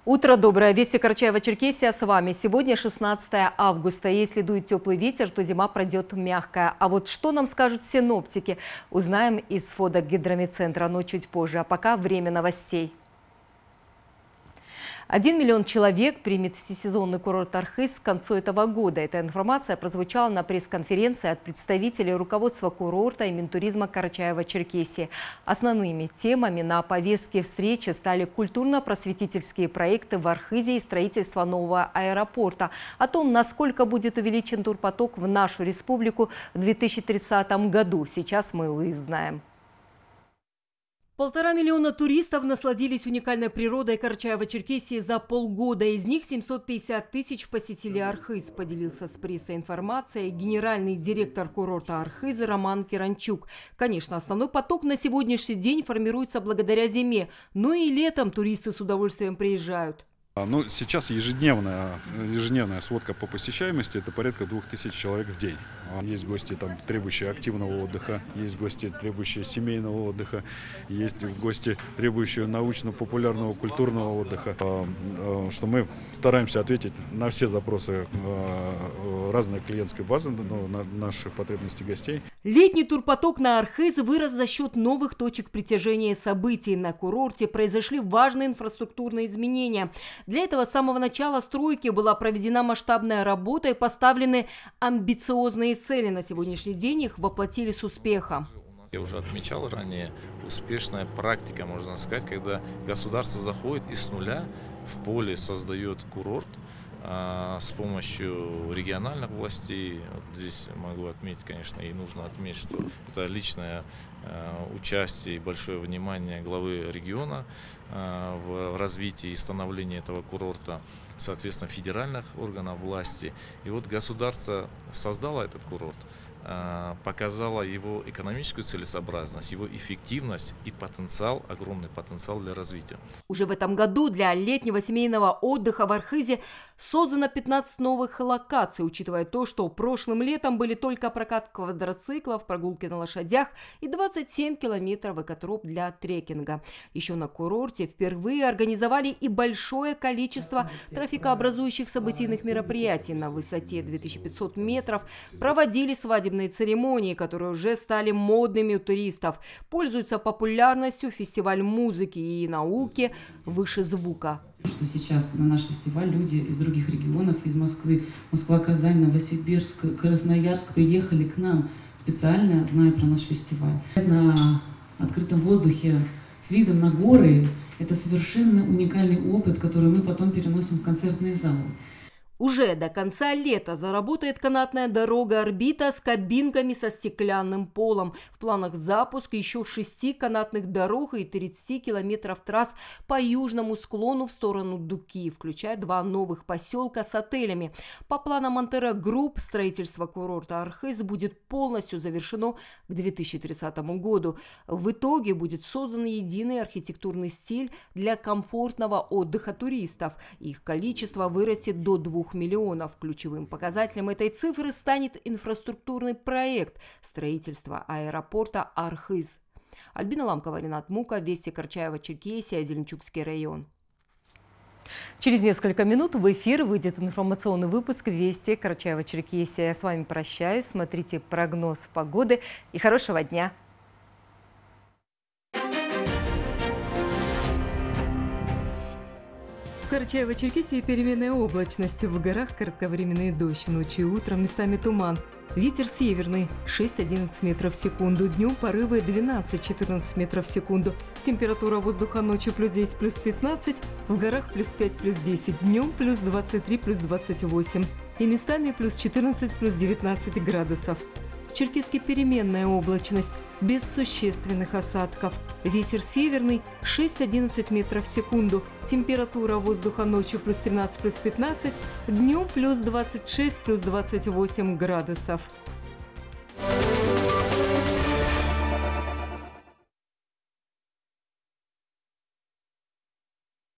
Утро доброе. Вести Карачаево-Черкесия с вами. Сегодня 16 августа. Если дует теплый ветер, то зима пройдет мягкая. А вот что нам скажут синоптики, узнаем из фоток гидромедцентра, но чуть позже. А пока время новостей. 1 миллион человек примет всесезонный курорт Архыз к концу этого года. Эта информация прозвучала на пресс-конференции от представителей руководства курорта и Минтуризма Карачаево-Черкесии. Основными темами на повестке встречи стали культурно-просветительские проекты в Архызе и строительство нового аэропорта. О том, насколько будет увеличен турпоток в нашу республику в 2030 году, сейчас мы и узнаем. 1,5 миллиона туристов насладились уникальной природой Карачаево-Черкесии за полгода. Из них 750 тысяч посетили Архыз, поделился с прессой информацией генеральный директор курорта Архыза Роман Киранчук. Конечно, основной поток на сегодняшний день формируется благодаря зиме, но и летом туристы с удовольствием приезжают. Ну, сейчас ежедневная сводка по посещаемости – это порядка 2000 человек в день. Есть гости, требующие активного отдыха, есть гости, требующие семейного отдыха, есть гости, требующие научно-популярного культурного отдыха. Что мы стараемся ответить на все запросы разной клиентской базы, на наших потребностей гостей. Летний турпоток на Архыз вырос за счет новых точек притяжения событий. На курорте произошли важные инфраструктурные изменения. Для этого с самого начала стройки была проведена масштабная работа и поставлены амбициозные цели. На сегодняшний день их воплотили с успехом. Я уже отмечал ранее, успешная практика, можно сказать, когда государство заходит и с нуля в поле создает курорт с помощью региональных властей. Вот здесь могу отметить, конечно, и нужно отметить, что это личное участие и большое внимание главы региона в развитии и становлении этого курорта, соответственно, федеральных органов власти. И вот государство создало этот курорт, показала его экономическую целесообразность, его эффективность и потенциал, огромный потенциал для развития. Уже в этом году для летнего семейного отдыха в Архызе создано 15 новых локаций, учитывая то, что прошлым летом были только прокат квадроциклов, прогулки на лошадях и 27 километров экотроп для трекинга. Еще на курорте впервые организовали и большое количество трафикообразующих событийных мероприятий. На высоте 2500 метров проводили свадебные церемонии, которые уже стали модными у туристов. Пользуются популярностью фестиваль музыки и науки «Выше звука». Что сейчас на наш фестиваль люди из других регионов, из Москвы, Москва, Казань, Новосибирск, Красноярск приехали к нам специально, зная про наш фестиваль. На открытом воздухе с видом на горы – это совершенно уникальный опыт, который мы потом переносим в концертные залы. Уже до конца лета заработает канатная дорога «Орбита» с кабинками со стеклянным полом. В планах запуск еще 6 канатных дорог и 30 километров трасс по южному склону в сторону Дуки, включая 2 новых поселка с отелями. По планам Монтера Групп строительство курорта Архыз будет полностью завершено к 2030 году. В итоге будет создан единый архитектурный стиль для комфортного отдыха туристов. Их количество вырастет до 2 миллионов. Ключевым показателем этой цифры станет инфраструктурный проект строительства аэропорта Архыз. Альбина Ламкова, Ренат Мука, Вести Карачаево-Черкесия, Зеленчукский район. Через несколько минут в эфир выйдет информационный выпуск Вести Карачаево-Черкесия. Я с вами прощаюсь. Смотрите прогноз погоды и хорошего дня. В Карачаево-Черкесии переменная облачность. В горах кратковременный дождь. Ночью и утром местами туман. Ветер северный 6-11 метров в секунду. Днем порывы 12-14 метров в секунду. Температура воздуха ночью плюс 10, плюс 15. В горах плюс 5, плюс 10. Днем плюс 23, плюс 28. И местами плюс 14, плюс 19 градусов. В Черкеске переменная облачность, без существенных осадков. Ветер северный 6-11 метров в секунду. Температура воздуха ночью плюс 13, плюс 15. Днем плюс 26, плюс 28 градусов.